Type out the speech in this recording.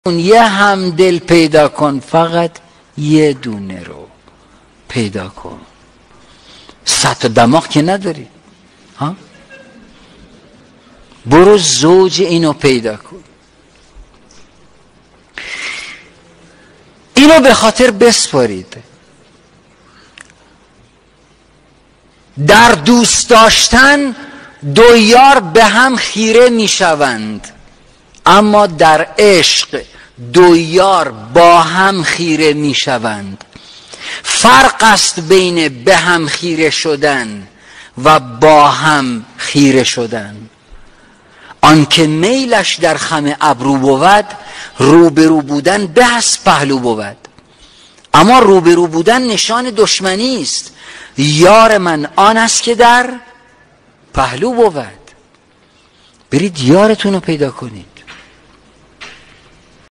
یه همدل پیدا کن، فقط یه دونه رو پیدا کن. 100 تا دماغ که نداری ها؟ برو زوج اینو پیدا کن. اینو به خاطر بسپارید. در دوست داشتن دو یار به هم خیره می شوند، اما در عشق دو یار با هم خیره می شوند. فرق است بین به هم خیره شدن و با هم خیره شدن. آنکه میلش در خم ابرو بود، روبرو بودن به از پهلو بود. اما روبرو بودن نشان دشمنی است. یار من آن است که در پهلو بود. برید یارتون رو پیدا کنید.